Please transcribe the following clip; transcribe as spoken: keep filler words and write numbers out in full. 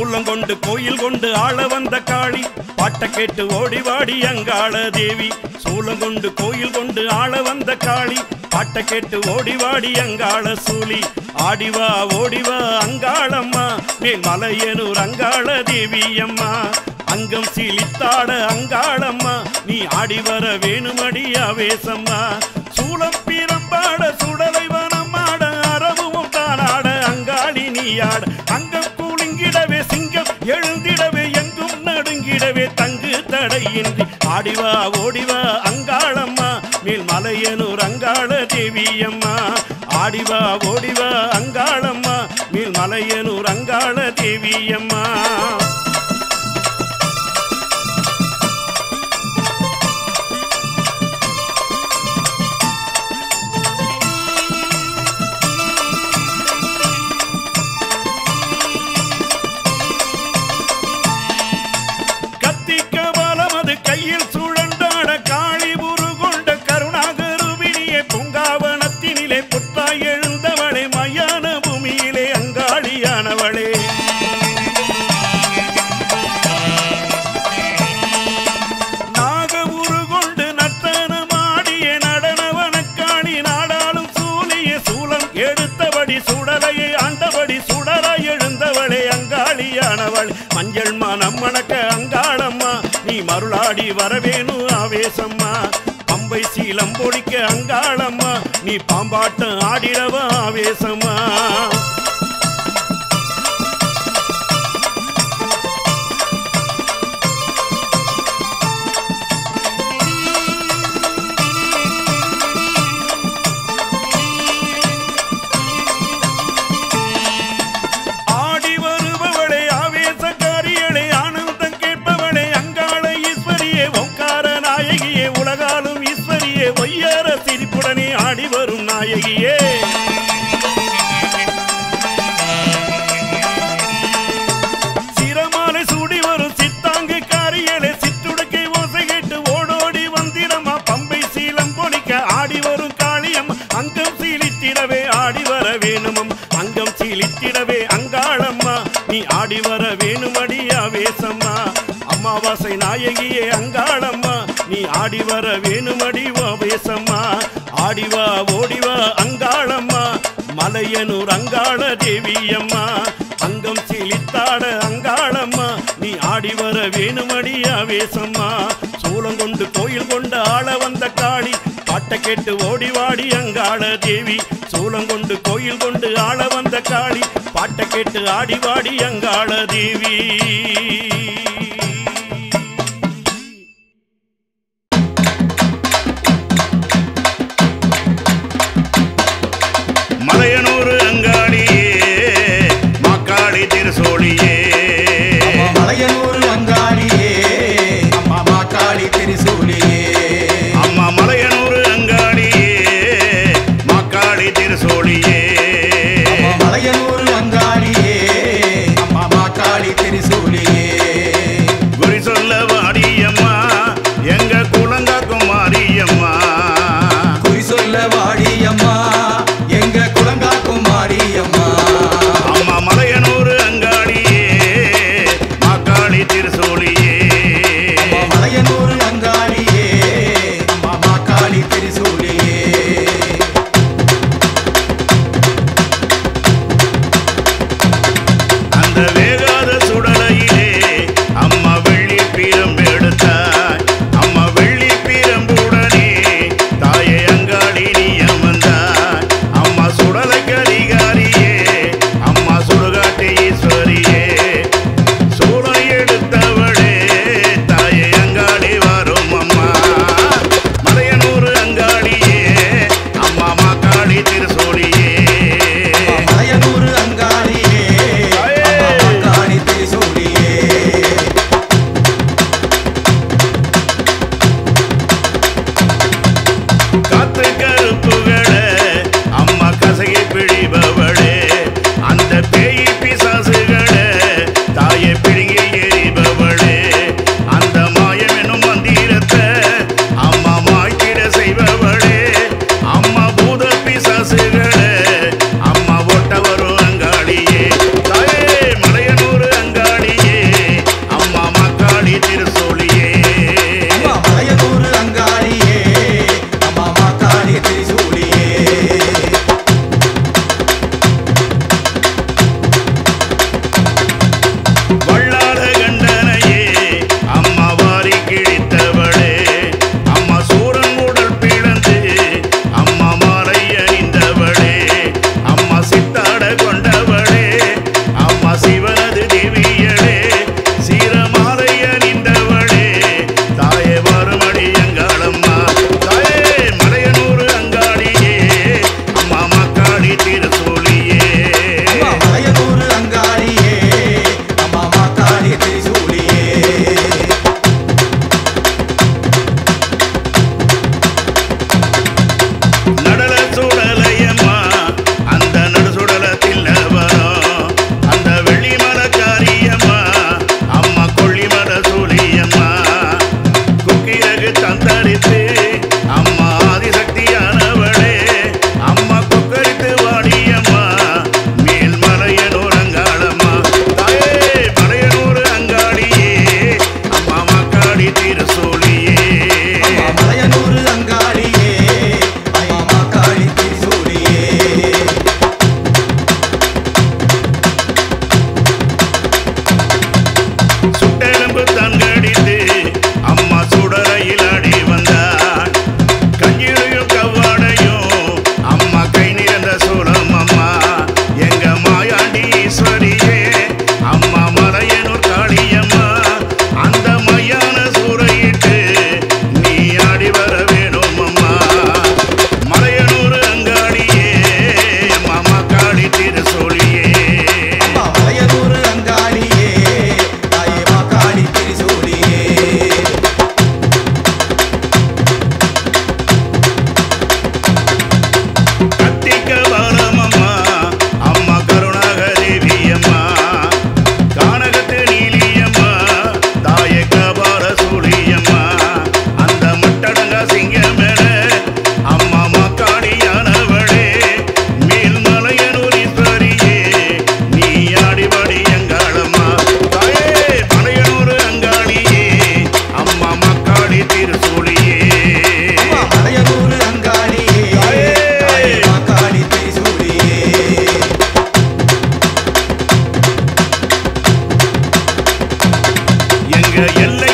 சூலங்கொண்டு கோயில் கொண்டு ஆள வந்த காளி பாட்ட கேட்டு ஓடிவாடி அங்காள தேவி சூலங்கொண்டு கோயில் கொண்டு ஆள வந்த காளி பாட்ட கேட்டு ஓடிவாடி அங்காள சூலி ஆடிவா ஓடிவா அங்காளம்மா மேல் மலையனூர் அங்காள தேவி அம்மா அங்கம் சீலித்தாட அங்காளம்மா நீ ஆடி வர வேணுமடி ஆவேசம்மா சூலம் பீரம்பாட சுடலை வனமாட அரவும் தானாட அங்காளி நீயாட அங்கம் கூலிங்கிடவே சிங்கம் எழுந்திடவே எங்கும் நடுங்கிடவே தங்கு தடையின்றி ஆடிவா ஓடிவா அங்காளம்மா மேல் மலையனூர் அங்காள தேவி அம்மா ஆடிவா ஓடிவா அங்காளம்மா மேல் மலையனூர் அங்காள தேவி அம்மா கையில் சுழண்டாட காளி உருகொண்ட கருணாகருவினியே பூங்காவனத்தினிலே புத்தாய் எழுந்தவளே மயான பூமியிலே அங்காளியானவளே நாக உருகொண்டு நர்த்தனமாடிய நடனவனக்காளி நாடாளும் சூலிய சூலம் எடுத்தபடி சுடலையை ஆண்டபடி சுடராய் எழுந்தவளே அங்காளியானவள் மஞ்சள் மனம் மணக்க அங்காளம்மா நீ மருளாடி வரவேணு ஆவேசம்மா பம்பை சீலம் பொடிக்க அங்காளம்மா நீ பாம்பாட்டம் ஆடிடவா ஆவேசம்மா உலகாலும் ஈஸ்வரியே ஒய்யார சிரிப்புடனே ஆடி வரும் நாயகியே சிரமாலை சூடி வரும் சித்தாங்கு காரியலே சிற்றுடுக்கை ஓசை கேட்டு ஓடோடி வந்திடமா பம்பை சீலம் பொடிக்க ஆடி வரும் காளியம் அங்கம் சீலித்திடவே ஆடி வர வேணுமம் அங்கம் சீலித்திடவே அங்காளம்மா நீ ஆடி வர வேணுமடி ஆவேசம்மா அமாவாசை நாயகியே அங்காளம்மா நீ ஆடி வர வேணுமடி ஆவேசம்மா ஆடிவா ஓடிவா அங்காளம்மா மலையனூர் அங்காள தேவி அம்மா அங்கம் சீலித்தாட அங்காளம்மா நீ ஆடி வர வேணுமடி ஆவேசம்மா சூலங்கொண்டு கோயில் கொண்டு ஆள வந்த காளி பாட்ட கேட்டு ஓடிவாடி அங்காள தேவி சூலங்கொண்டு கோயில் கொண்டு ஆள வந்த காளி பாட்ட கேட்டு ஆடிவாடி அங்காள தேவி மலையனூர் அங்காளியே மாக்காளி திருசோழியே மலையனூர் அங்காளியே அம்மா மாக்காளி திருசோழியே அம்மா மலையனூர் அங்காளியே மாக்காளி திருசோழியே மலையனூர் அங்காளியே அம்மா மாக்காளி திருசோழியே குறி சொல்ல வாடியம்மா எங்க குலங்காக்கும் மாரியம்மா குறி சொல்ல வாடியம்மா எங்க குலங்காக்கும் மாரியம்மா அம்மா மலையனூர் அங்காளியே எல்லை